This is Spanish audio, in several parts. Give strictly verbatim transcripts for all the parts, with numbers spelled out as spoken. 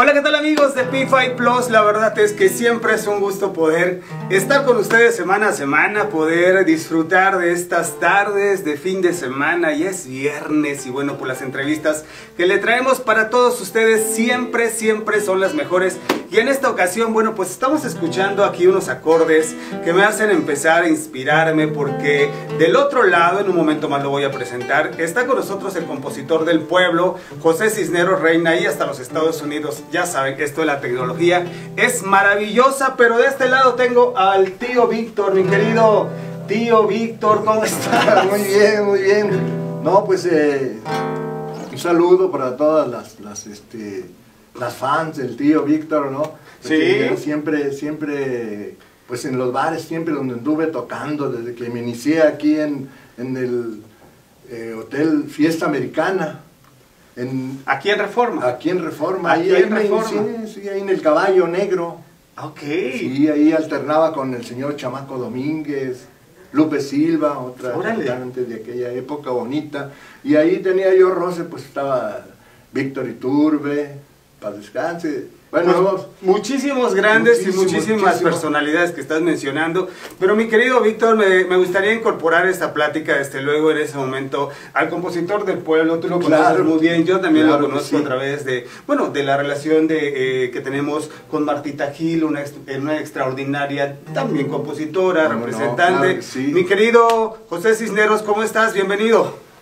Hola, ¿qué tal amigos de P cinco Plus? La verdad es que siempre es un gusto poder estar con ustedes semana a semana, poder disfrutar de estas tardes de fin de semana. Y es viernes y bueno, pues las entrevistas que le traemos para todos ustedes siempre, siempre son las mejores. Y en esta ocasión, bueno, pues estamos escuchando aquí unos acordes que me hacen empezar a inspirarme, porque del otro lado, en un momento más lo voy a presentar, está con nosotros el compositor del pueblo, José Cisneros Reina, y hasta los Estados Unidos. Ya saben que esto de la tecnología es maravillosa, pero de este lado tengo al tío Víctor, mi querido tío Víctor, ¿cómo estás? Muy bien, muy bien. No, pues eh, un saludo para todas las, las, este, las fans del tío Víctor, ¿no? Sí. Siempre, siempre, pues en los bares, siempre donde anduve tocando, desde que me inicié aquí en, en el eh, Hotel Fiesta Americana. En, aquí en Reforma. Aquí en Reforma. Aquí ahí, en ahí me Reforma. inicié, sí, ahí en el Caballo Negro. Ok. Sí, ahí alternaba con el señor Chamaco Domínguez, Lupe Silva, otra cantante de aquella época bonita. Y ahí tenía yo roce, pues estaba Víctor Iturbe, paz descanse. Bueno, pues, muchísimos grandes muchísimo, y muchísimas muchísimo. personalidades que estás mencionando, pero mi querido Víctor, me, me gustaría incorporar esta plática desde luego en ese momento al compositor del pueblo. Tú lo Claro, conoces muy bien, yo también claro lo conozco sí. a través de, bueno, de la relación de, eh, que tenemos con Martita Gil, una, una extraordinaria también compositora, ¿Cómo representante. no? Claro que sí. Mi querido José Cisneros, ¿cómo estás? Bienvenido.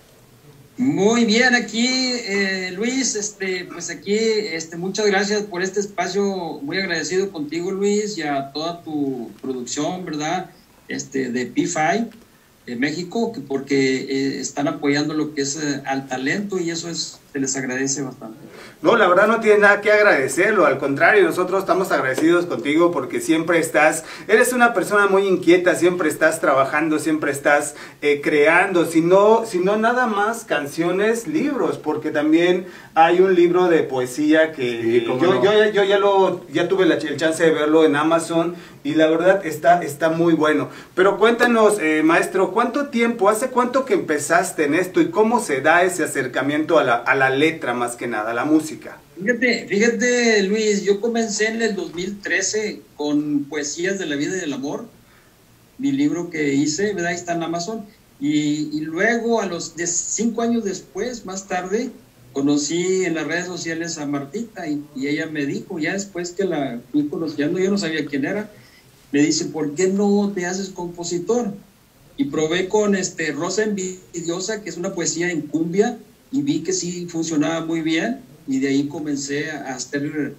Muy bien, aquí eh, Luis, este, pues aquí, este, muchas gracias por este espacio, muy agradecido contigo Luis y a toda tu producción, ¿verdad? Este, de P cinco de México, que porque eh, están apoyando lo que es eh, al talento y eso es, se les agradece bastante. No, la verdad no tiene nada que agradecerlo, al contrario, nosotros estamos agradecidos contigo porque siempre estás, eres una persona muy inquieta, siempre estás trabajando, siempre estás eh, creando, si no, si no nada más canciones, libros, porque también hay un libro de poesía que Sí, yo, no. yo, yo ya lo, ya tuve la, el chance de verlo en Amazon y la verdad está, está muy bueno. Pero cuéntanos, eh, maestro, ¿cuánto tiempo, hace cuánto que empezaste en esto y cómo se da ese acercamiento a la, a la letra más que nada, a la música? Fíjate, fíjate Luis, yo comencé en el dos mil trece con Poesías de la Vida y del Amor, mi libro que hice, ¿verdad? Está en Amazon, y, y luego a los de cinco años después, más tarde, conocí en las redes sociales a Martita y, y ella me dijo, ya después que la fui conociendo, yo no sabía quién era, me dice, ¿por qué no te haces compositor? Y probé con este Rosa Envidiosa, que es una poesía en cumbia, y vi que sí funcionaba muy bien, y de ahí comencé a hacer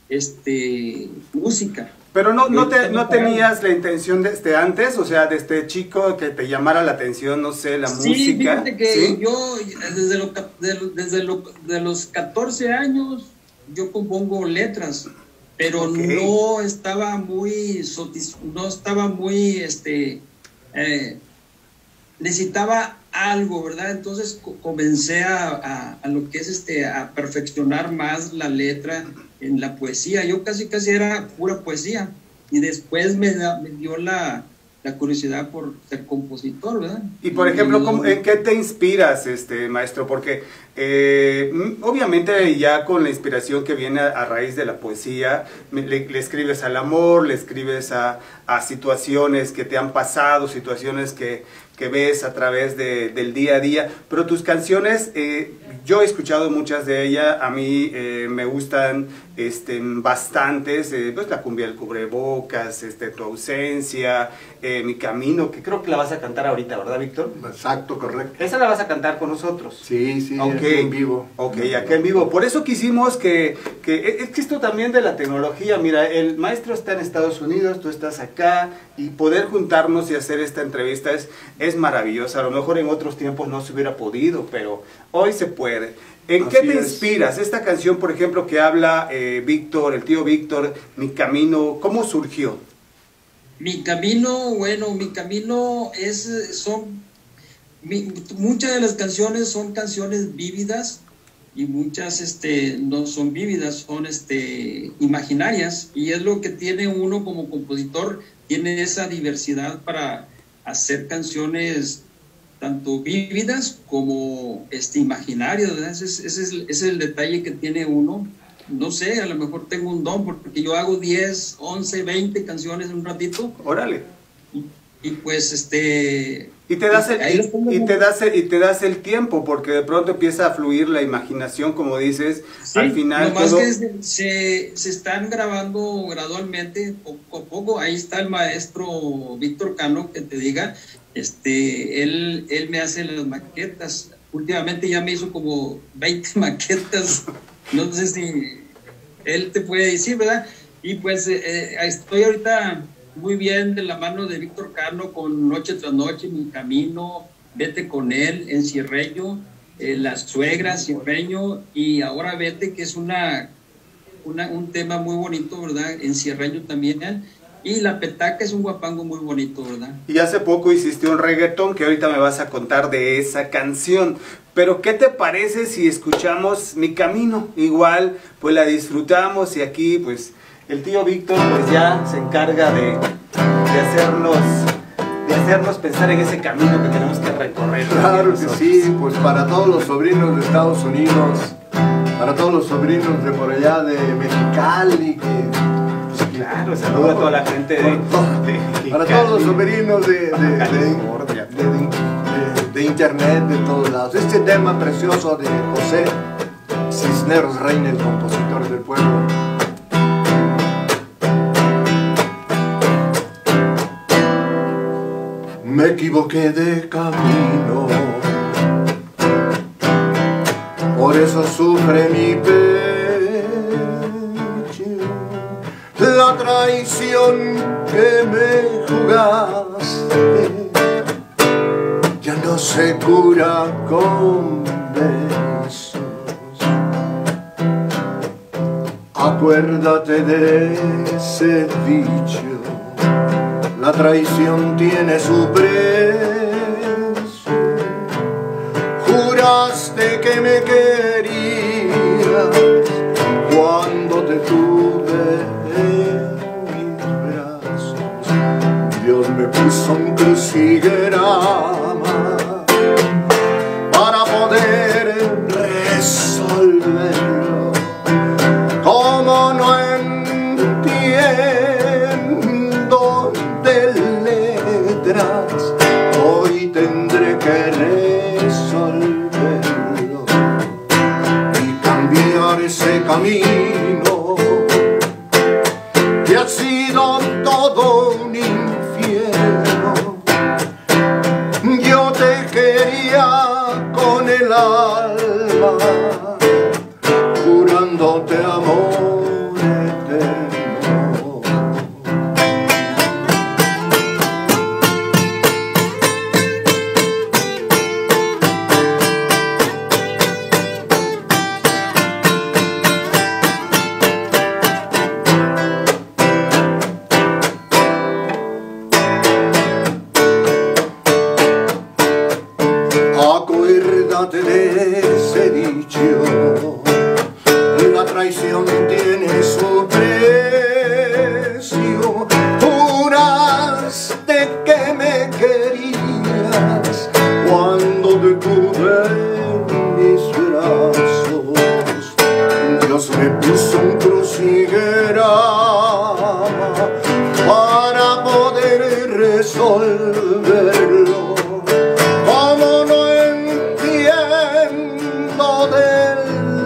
este, música. Pero no, no, te, no tenías la intención desde antes, o sea, desde chico que te llamara la atención, no sé, la sí, música. Fíjate que ¿sí? yo desde, lo, desde lo, de los catorce años yo compongo letras, pero okay. no estaba muy, no estaba muy, este, eh, necesitaba algo, ¿verdad? Entonces comencé a, a, a lo que es este, a perfeccionar más la letra en la poesía. Yo casi casi era pura poesía y después me, da, me dio la, la curiosidad por ser compositor, ¿verdad? Y por ejemplo, ¿cómo, ¿en qué te inspiras, este maestro? Porque eh, obviamente ya con la inspiración que viene a, a raíz de la poesía, le, le escribes al amor, le escribes a, a situaciones que te han pasado, situaciones que, que ves a través de, del día a día, pero tus canciones, eh, yo he escuchado muchas de ellas, a mí eh, me gustan este, bastantes, eh, pues la cumbia del cubrebocas, este, tu ausencia, eh, mi camino, que creo que la vas a cantar ahorita, ¿verdad, Víctor? Exacto, correcto. Esa la vas a cantar con nosotros. Sí, sí, okay. aquí en vivo. Ok, aquí en vivo. Por eso quisimos que, que, es que esto también de la tecnología, mira, el maestro está en Estados Unidos, tú estás acá, y poder juntarnos y hacer esta entrevista es, es maravillosa. A lo mejor en otros tiempos no se hubiera podido, pero hoy se puede. ¿En Así qué te es. inspiras? Esta canción, por ejemplo, que habla eh, Víctor, el tío Víctor, Mi Camino, ¿cómo surgió? Mi camino, bueno, mi camino es, son, mi, muchas de las canciones son canciones vívidas y muchas este, no son vívidas, son este, imaginarias, y es lo que tiene uno como compositor, tiene esa diversidad para hacer canciones tanto vívidas como este, imaginarias, ¿verdad? Ese es, ese, es, ese es el detalle que tiene uno. no sé, a lo mejor tengo un don, porque yo hago diez, once, veinte canciones en un ratito. Órale. Y, y pues, este... Y te, das el, y, y, te das el, y te das el tiempo, porque de pronto empieza a fluir la imaginación, como dices, sí, al final nomás todo... que se, se están grabando gradualmente, poco a poco. Ahí está el maestro Víctor Cano, que te diga, este, él, él me hace las maquetas. Últimamente ya me hizo como veinte maquetas, no sé si él te puede decir, ¿verdad? Y pues eh, estoy ahorita muy bien de la mano de Víctor Cano con Noche tras Noche, Mi Camino, Vete con él, Encierreño, eh, La Suegra, Cierreño, y ahora Vete, que es una, una, un tema muy bonito, ¿verdad? Encierreño también, y La Petaca es un guapango muy bonito, ¿verdad? Y hace poco hiciste un reggaetón que ahorita me vas a contar de esa canción. Pero ¿qué te parece si escuchamos Mi Camino? Igual, pues la disfrutamos y aquí, pues, el tío Víctor, pues ya se encarga de, de hacernos, de hacernos pensar en ese camino que tenemos que recorrer. Claro que sí, pues para todos los sobrinos de Estados Unidos, para todos los sobrinos de por allá de Mexicali, que... Claro, saludo a toda la gente de, de, de para todos los sobrinos de, de, de, de, de, de internet, de todos lados. Este tema precioso de José Cisneros Reina, el compositor del pueblo. Me equivoqué de camino, por eso sufre mi pecho. La traición que me jugaste ya no se cura con besos. Acuérdate de ese dicho, la traición tiene su precio. Juraste que me querías cuando te tuve en mis brazos. Dios me puso un crucigrama para poder resolverlo. Como no entiendo de letras, hoy tendré que resolverlo y cambiar ese camino que ha sido todo un infierno. Yo te quería con el alma, jurándote amor eterno. Acuérdate de ese dicho, la traición tiene su precio. Juraste que me querías cuando te tuve en mis brazos. Dios me puso un crucigrama para poder resolverlo. Como no entiendo de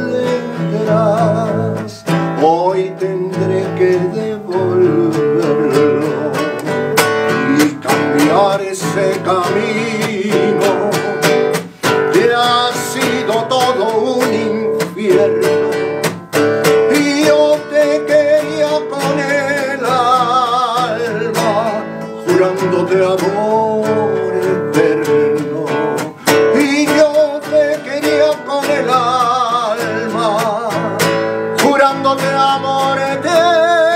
letras, hoy tendré que devolverlo y cambiar ese camino que ha sido todo un infierno. Y yo te quería con el alma, jurándote amor eterno. Y yo te quería con el alma, jurándote amor eterno.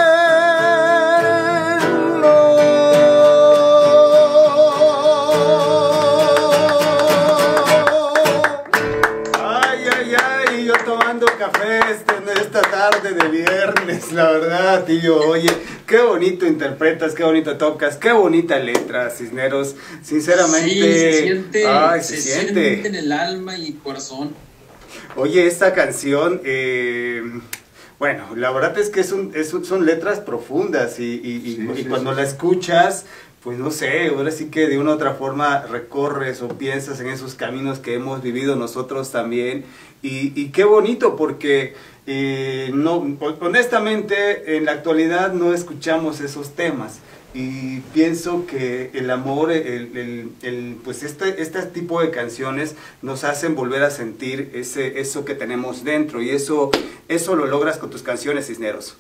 Ay, ay, ay, yo tomando café este, esta tarde de viernes, la verdad, tío. Oye, qué bonito interpretas, qué bonito tocas, qué bonita letra, Cisneros. Sinceramente, sí, se siente, ay, se, se siente. siente en el alma y corazón. Oye, esta canción, eh, Bueno, la verdad es que es un, es un, son letras profundas y, y, y, Sí, y sí, cuando sí, la sí. escuchas, pues no sé, ahora sí que de una u otra forma recorres o piensas en esos caminos que hemos vivido nosotros también. Y, y qué bonito, porque eh, no, honestamente en la actualidad no escuchamos esos temas. Y pienso que el amor, el, el, el, pues este, este tipo de canciones nos hacen volver a sentir ese, eso que tenemos dentro, y eso, eso lo logras con tus canciones, Cisneros.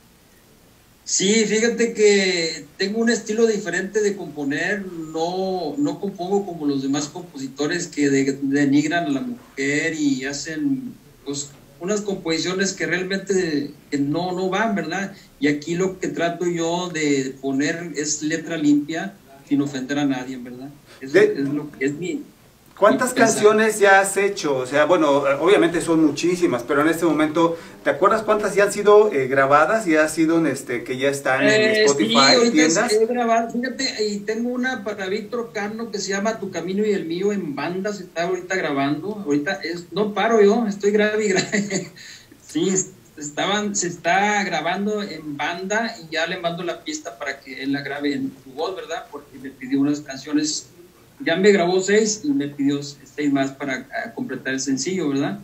Sí, fíjate que tengo un estilo diferente de componer, no, no compongo como los demás compositores que de, denigran a la mujer y hacen pues, unas composiciones que realmente que no, no van, ¿verdad? Y aquí lo que trato yo de poner es letra limpia, sin ofender a nadie, ¿verdad? Eso De, es, lo, es mi... ¿Cuántas canciones ya has hecho? O sea, bueno, obviamente son muchísimas, pero en este momento, ¿te acuerdas cuántas ya han sido eh, grabadas? ¿Ya han sido, este, que ya están en Eh, Spotify, sí, ahorita tiendas? he grabado, fíjate, y tengo una para Víctor Cano que se llama Tu Camino y el Mío en banda, se está ahorita grabando, ahorita es, no paro yo, estoy grave y grave. Sí, estaban, se está grabando en banda y ya le mando la pista para que él la grabe en su voz, ¿verdad? Porque me pidió unas canciones, ya me grabó seis y me pidió seis más para uh, completar el sencillo, ¿verdad?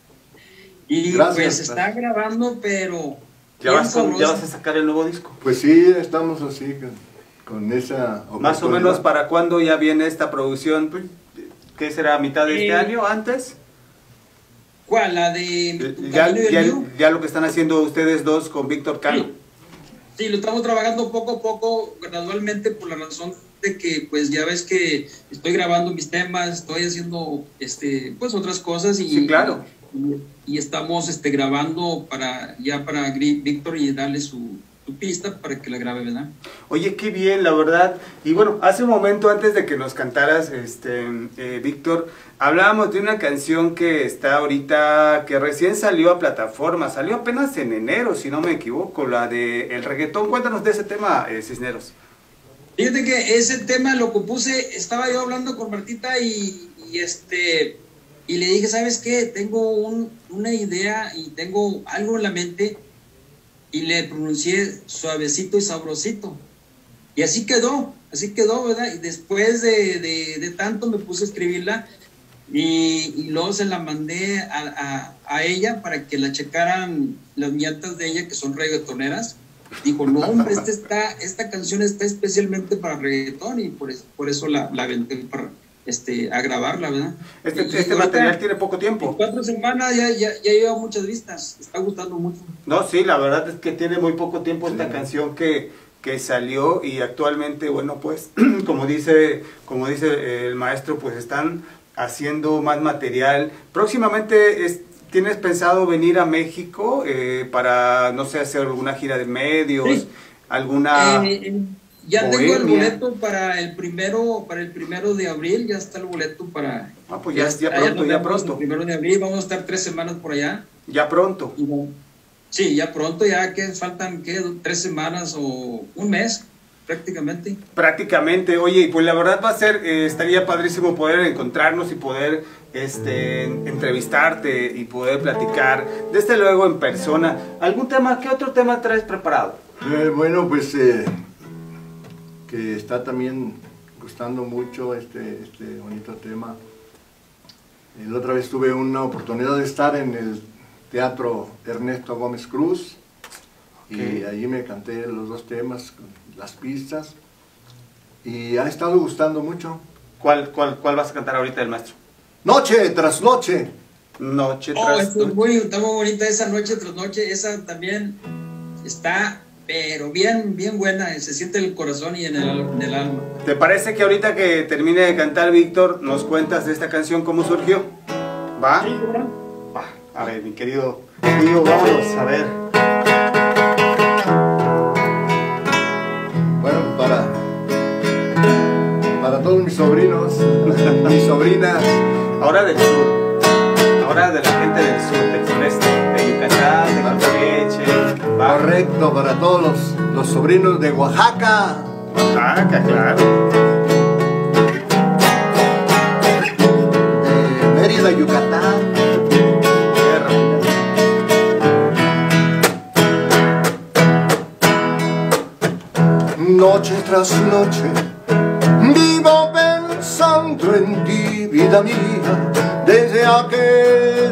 Y Gracias, pues está gracias. grabando, pero... ¿Ya vas, con, ¿Ya vas a sacar el nuevo disco? Pues sí, estamos así con, con esa Más o menos, ¿para cuándo ya viene esta producción? ¿Qué será? ¿A mitad de este Eh, año? ¿Antes? ¿Cuál? ¿La de Tu Ya, Camino y el ya, Mío? ya lo que están haciendo ustedes dos con Víctor Cano. Sí. Sí, lo estamos trabajando poco a poco, gradualmente, por la razón de que, pues, ya ves que estoy grabando mis temas, estoy haciendo, este, pues, otras cosas y, Sí, claro. y, y estamos, este, grabando para, ya para Víctor y darle su, su pista para que la grabe, ¿verdad? Oye, qué bien, la verdad. Y bueno, hace un momento antes de que nos cantaras, este, eh, Víctor, hablábamos de una canción que está ahorita, que recién salió a plataforma, salió apenas en enero, si no me equivoco, la de el reggaetón. Cuéntanos de ese tema, eh, Cisneros. Fíjate que ese tema lo compuse, estaba yo hablando con Martita y, y este y le dije, ¿sabes qué? Tengo un, una idea y tengo algo en la mente, y le pronuncié suavecito y sabrosito. Y así quedó, así quedó, ¿verdad? Y después de, de, de tanto me puse a escribirla y, y luego se la mandé a, a, a ella para que la checaran las nietas de ella, que son reggaetoneras. Dijo, no, hombre, esta, está, esta canción está especialmente para reggaetón, y por eso, por eso la, la aventé para, este, a grabarla, ¿verdad? Este, Y este ahorita, material tiene poco tiempo. en cuatro semanas ya, ya, ya lleva muchas vistas, está gustando mucho. No, sí, la verdad es que tiene muy poco tiempo esta Sí. canción que, que salió, y actualmente, bueno, pues, como dice, como dice el maestro, pues están haciendo más material. Próximamente es, ¿tienes pensado venir a México eh, para, no sé, hacer alguna gira de medios, Sí. alguna... Eh, eh, ya bohemia? tengo el boleto para el primero, para el primero de abril, ya está el boleto para... Ah, pues ya, ya está, pronto, nos ya vemos pronto, El primero de abril, vamos a estar tres semanas por allá. ya pronto. Y, sí, ya pronto, ya que faltan, ¿qué? Tres semanas o un mes, prácticamente. Prácticamente, oye, y pues la verdad va a ser, eh, estaría padrísimo poder encontrarnos y poder este, entrevistarte y poder platicar, desde luego en persona. ¿Algún tema, qué otro tema traes preparado? Eh, bueno, pues eh, que está también gustando mucho este, este bonito tema. La otra vez tuve una oportunidad de estar en el Teatro Ernesto Gómez Cruz, okay. Y allí me canté los dos temas, las pistas, y ha estado gustando mucho. ¿Cuál, cuál, cuál vas a cantar ahorita del maestro? Noche tras noche. Noche oh, tras noche. Muy, está muy bonita esa noche tras noche, esa también está, pero bien, bien buena, se siente en el corazón y en el, en el alma. ¿Te parece que ahorita que termine de cantar Víctor, nos cuentas de esta canción, cómo surgió? ¿Va? Sí, ¿verdad? Va. A ver, mi querido tío, vámonos, a ver. Bueno, para, para todos mis sobrinos, mis sobrinas. Ahora del sur, ahora de la gente del sur, del sureste, de Yucatán, de Campeche. ¿Va? Correcto, para todos los, los sobrinos de Oaxaca. Oaxaca, claro. De Mérida, Yucatán. Noche tras noche vivo pensando en ti, vida mía, desde aquel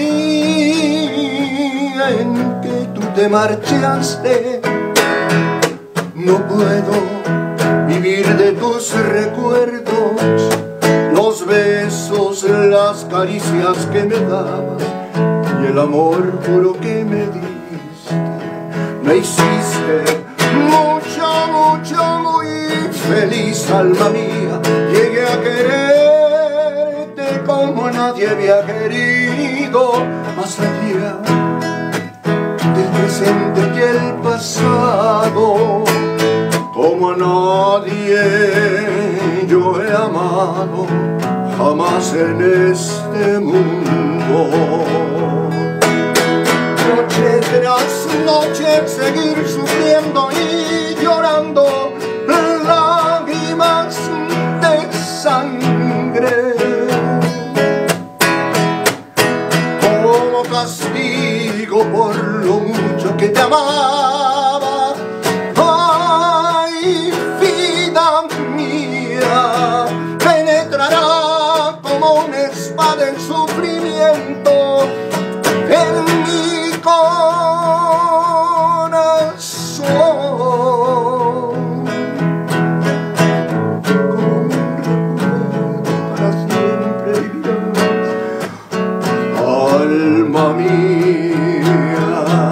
día en que tú te marchaste. No puedo vivir de tus recuerdos, los besos, las caricias que me dabas y el amor puro que me diste. Me hiciste mucho, mucho, muy feliz, alma mía. Llegué a quererte como nadie había querido, más allá del presente y el pasado. Como a nadie yo he amado jamás en este mundo. Noche tras noche seguir sufriendo y llorando lágrimas de sangre, como castigo por lo mucho que te amaba. Ay, vida mía, penetrará como una espada el sufrimiento en mi corazón, como un recuerdo para siempre vivirás, alma mía.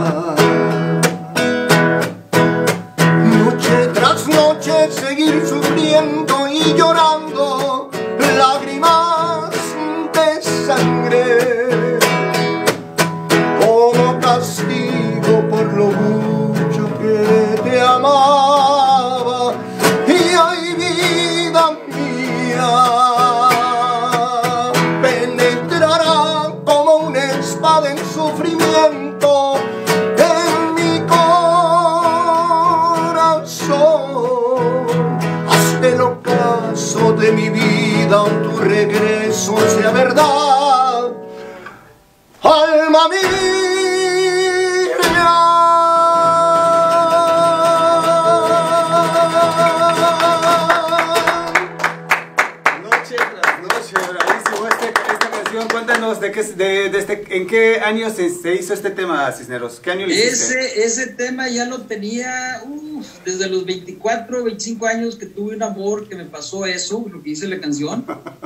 Noche tras noche seguir sufriendo y llorando lágrimas de sangre, como castigo por lo mucho que te amaba. Y ay, vida mía, penetrará como una espada en sufrimiento en mi corazón. Hazte el ocaso de mi vida, tu regreso sea verdad, alma mía. Noche tras noche, bravísimo este, esta canción. Cuéntanos de qué, de, de este, en qué año se, se hizo este tema, Cisneros. ¿Qué año lo hiciste? Ese, ese tema ya lo tenía uf, desde los veinticuatro, veinticinco años que tuve un amor que me pasó eso, lo que hice la canción.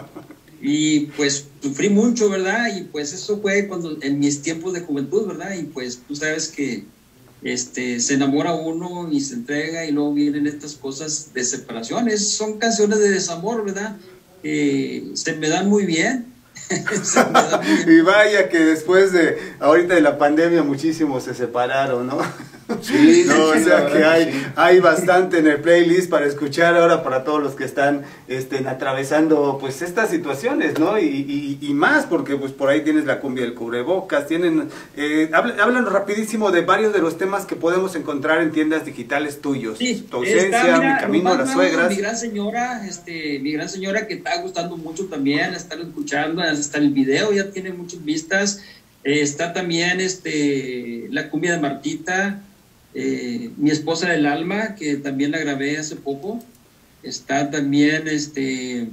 Y pues sufrí mucho, ¿verdad? Y pues eso fue cuando en mis tiempos de juventud, ¿verdad? Y pues tú sabes que este, se enamora uno y se entrega y luego vienen estas cosas de separaciones. Son canciones de desamor, ¿verdad? Eh, se me dan muy bien. Se me dan muy bien. Y vaya que después de ahorita de la pandemia muchísimos se separaron, ¿no? Sí, no, sí, o sea la que verdad, hay, sí. hay bastante en el playlist para escuchar ahora para todos los que están este, atravesando pues estas situaciones, ¿no? Y, y, y más porque pues por ahí tienes la cumbia del cubrebocas, tienen, eh, hablan, hablan rapidísimo de varios de los temas que podemos encontrar en tiendas digitales tuyos. Sí, Tu ausencia, está, mira, Mi camino a las nuevo, suegras. Mi gran señora, este, mi gran señora que está gustando mucho también, estar escuchando, hasta el video ya tiene muchas vistas. Eh, está también este, la cumbia de Martita. Eh, mi esposa del alma, que también la grabé hace poco. Está también este,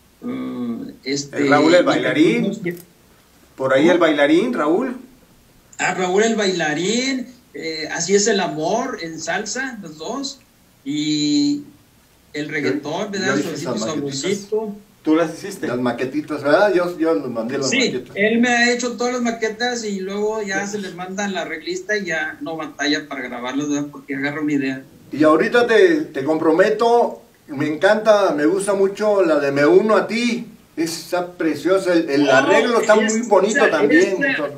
uh, este el Raúl el bailarín. Por ahí el bailarín, Raúl. Ah, Raúl el bailarín. Eh, así es el amor en salsa, los dos. Y el reggaetón, ¿verdad? Suavecito, sabrosito. ¿Tú las hiciste? Las maquetitas, ¿verdad? Yo, yo les mandé las sí, maquetas. Él me ha hecho todas las maquetas y luego ya se les manda la reglista y ya no batalla para grabarlas, ¿verdad? Porque agarra una idea. Y ahorita te, te comprometo, me encanta, me gusta mucho la de Me Uno a Ti. Está preciosa, el, el oh, arreglo está esa, muy bonito esa, también. Esa,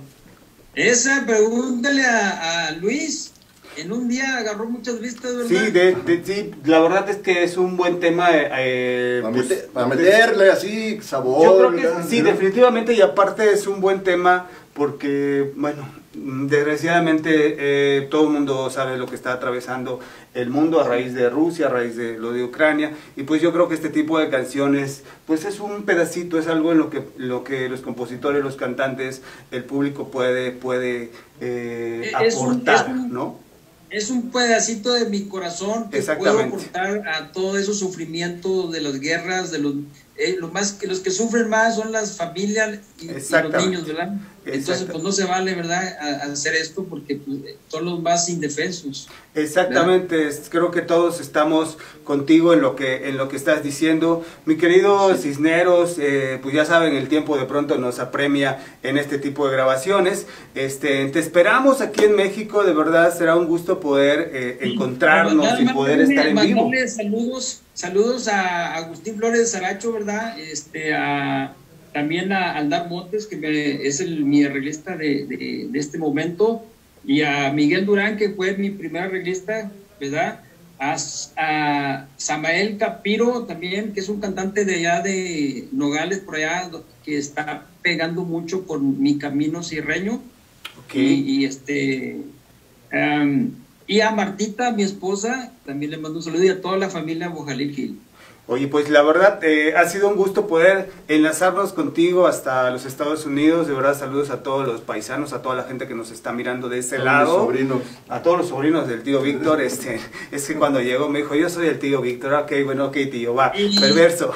esa pregúntale a, a Luis. En un día agarró muchas vistas, ¿verdad? Sí, de, de, sí, la verdad es que es un buen tema. Eh, Para, pues, meter, para meterle así sabor. Yo creo que ¿verdad? sí, definitivamente, y aparte es un buen tema porque, bueno, desgraciadamente eh, todo el mundo sabe lo que está atravesando el mundo a raíz de Rusia, a raíz de lo de Ucrania, y pues yo creo que este tipo de canciones, pues es un pedacito, es algo en lo que, lo que los compositores, los cantantes, el público puede, puede eh, es aportar, un, es un, ¿no? es un pedacito de mi corazón que puedo aportar a todo esos sufrimientos de las guerras, de los, eh, lo más, que los que sufren más son las familias y, y los niños, ¿verdad? Entonces, pues no se vale, ¿verdad?, a, a hacer esto porque pues, son los más indefensos. Exactamente, ¿verdad? Creo que todos estamos contigo en lo que en lo que estás diciendo. Mi querido sí. Cisneros, eh, pues ya saben, el tiempo de pronto nos apremia en este tipo de grabaciones. Este, te esperamos aquí en México, de verdad será un gusto poder eh, encontrarnos mandar, y poder mandar, estar en vivo. Saludos, saludos a Agustín Flores Saracho, ¿verdad? Este, a... También a Aldar Montes, que me, es el, mi arreglista de, de, de este momento, y a Miguel Durán, que fue mi primer arreglista, ¿verdad? A, a Samael Capiro también, que es un cantante de allá de Nogales, por allá, que está pegando mucho con Mi Camino Sierreño. Okay. Y, y, este, um, y a Martita, mi esposa, también le mando un saludo, y a toda la familia Bojalil Gil. Oye, pues la verdad, eh, ha sido un gusto poder enlazarnos contigo hasta los Estados Unidos. De verdad, saludos a todos los paisanos, a toda la gente que nos está mirando de ese lado. Los sobrinos. A todos los sobrinos del tío Víctor. Este, es que cuando llegó me dijo, yo soy el tío Víctor. Ok, bueno, ok, tío, va, y, perverso.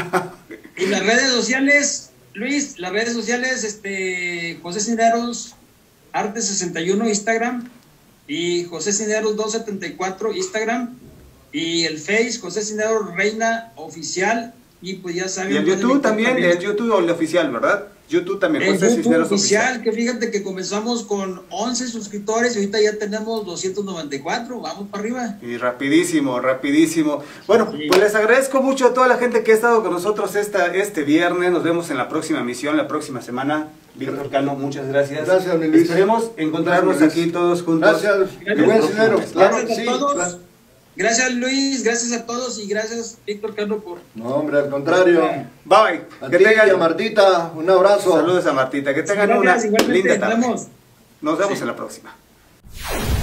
Y las redes sociales, Luis, las redes sociales, este, José Cisneros, Arte sesenta y uno, Instagram, y José Cisneros doscientos setenta y cuatro, Instagram. Y el Face, José Cisneros Reina Oficial, y pues ya saben... Y el YouTube también, también, el YouTube el oficial, ¿verdad? YouTube también, el José YouTube Cisneros oficial, oficial, que fíjate que comenzamos con once suscriptores y ahorita ya tenemos doscientos noventa y cuatro, vamos para arriba. Y rapidísimo, rapidísimo. Bueno, sí. Pues les agradezco mucho a toda la gente que ha estado con nosotros esta, este viernes, nos vemos en la próxima emisión, la próxima semana. Víctor Cano, muchas gracias. Gracias, mi Luis. Esperemos encontrarnos gracias, aquí todos juntos. Gracias, gracias, Cisneros. Claro, gracias a sí, todos. Claro. Gracias, Luis, gracias a todos y gracias, Víctor Cano, por... No, hombre, al contrario. Bye. A que ti tengan... y a Martita, un abrazo. Saludos a Martita, que tengan sí, gracias, una linda tarde. Nos vemos sí. en la próxima.